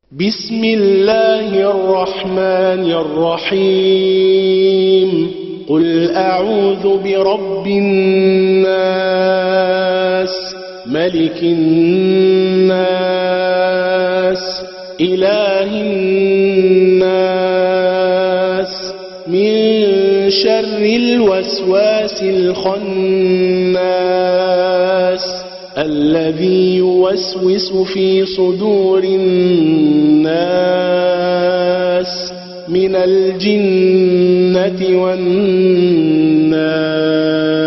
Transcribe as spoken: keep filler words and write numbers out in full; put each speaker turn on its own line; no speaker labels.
بسم الله الرحمن الرحيم قل أعوذ برب الناس ملك الناس إله الناس من شر الوسواس الخناس الذي يوسوس في صدور الناس من الجنة والناس.